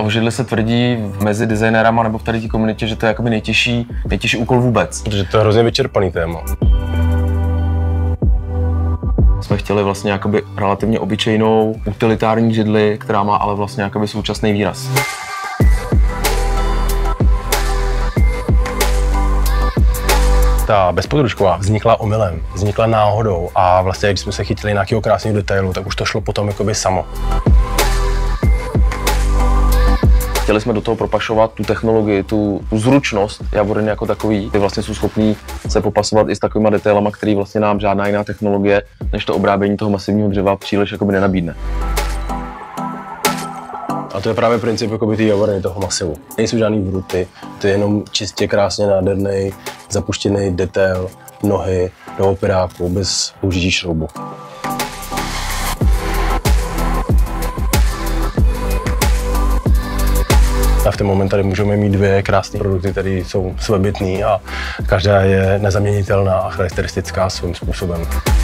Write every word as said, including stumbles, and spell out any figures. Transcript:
O židli se tvrdí mezi designérama nebo v tady té komunitě, že to je jakoby nejtěžší, nejtěžší úkol vůbec. Protože to je hrozně vyčerpaný téma. Jsme chtěli vlastně jakoby relativně obyčejnou utilitární židli, která má ale vlastně jakoby současný výraz. Ta bezpodružková vznikla omylem, vznikla náhodou a vlastně, když jsme se chytili nějakého krásného detailu, tak už to šlo potom jakoby samo. Chtěli jsme do toho propašovat tu technologii, tu, tu zručnost Javoriny jako takový. Ty vlastně jsou schopní se popasovat i s takovýma detailama, který vlastně nám žádná jiná technologie, než to obrábění toho masivního dřeva příliš jakoby nenabídne. A to je právě princip jakoby té Javoriny, toho masivu. Nejsou žádný vruty, to je jenom čistě krásně nádherný, zapuštěný detail, nohy do operáku bez použití šroubu. A v ten moment tady můžeme mít dvě krásné produkty, které jsou svébytné a každá je nezaměnitelná a charakteristická svým způsobem.